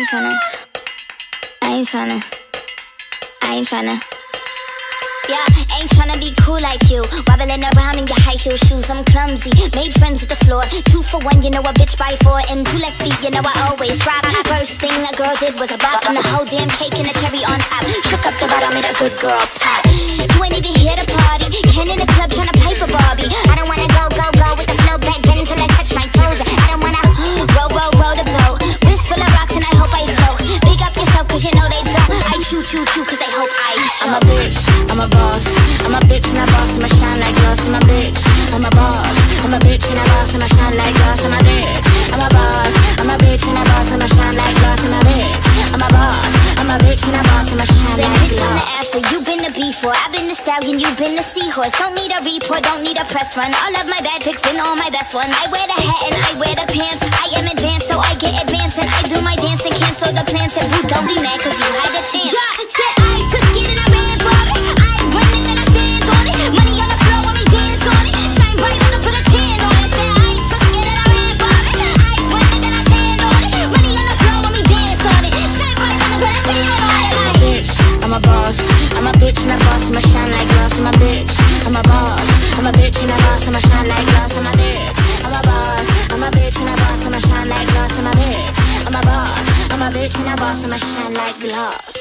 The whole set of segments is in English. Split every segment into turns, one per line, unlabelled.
ain't tryna, I ain't tryna, I ain't tryna. Yeah, ain't tryna be cool like you, wobbling around in your high heel shoes. I'm clumsy, made friends with the floor. 2 for 1, you know a bitch by 4. And 2 left feet, you know I always drop. First thing a girl did was a bop, and the whole damn cake and the cherry on top. Shook up the bottom, made a good girl pop. You ain't even here to party, Ken in the club tryna pipe a Barbie. I don't wanna go with the flow back then until I touch my toes. I don't wanna roll the boat. Wrist full of rocks and I hope I float. Big up yourself cause you know they don't. I chew cause they hope I show. I'm a bitch, I'm a boss. I'm a bitch and a boss, I'ma shine like glass. I'm a bitch, I'm a boss. I'm a bitch and a boss, I'ma shine like glass. I'm a bitch, I'm a boss. I'm a bitch and a boss, I'ma shine like glass. I'm a bitch, I'm a boss. I'm a bitch and a boss, I'ma shine like glass. On the after, you've been the before. I've been the stallion, you've been the seahorse. Don't need a report, don't need a press run. All of my bad pics been all my best ones. I wear the hat and I wear the pants. I am advanced, so I get advanced. And I do my dance and cancel the plans. And boo, don't be mad cause you had a chance. Yeah, said I took it and I ran for it. I run it then I stand on it. Money on the floor when we dance on it. Shine bright when I put a tan on it. Said I took it and I ran for it. I run it then I stand on it. Money on the floor when we dance on it. Shine bright when I put a tan on it. I'm a bitch, I'm a boss. I'm a bitch and a boss, I'ma shine like glass. I'm a bitch, I'm a boss. I'm a bitch and a boss, I'ma shine like glass. I'm a bitch, I'm a boss. I'm a bitch and a boss, I'ma shine like glass. I'm a bitch, I'm a boss. I'm a bitch and a boss, I'ma shine like glass.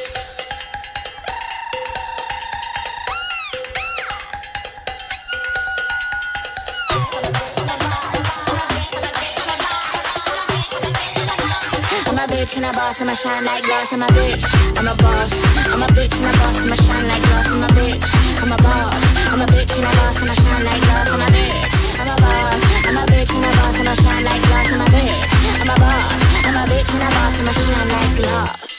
I'm a bitch and a boss, I'ma shine like glass. I'm a bitch, I'm a boss. I'm a bitch and a boss, I'ma shine like glass. I'm a bitch, I'm a boss. I'm a bitch and a boss, I'ma shine like glass. I'm a bitch, I'm a boss. I'm a bitch and a boss, I'ma shine like glass. I'm a bitch, I'm a boss. I'm a bitch and a boss, I'ma shine like glass.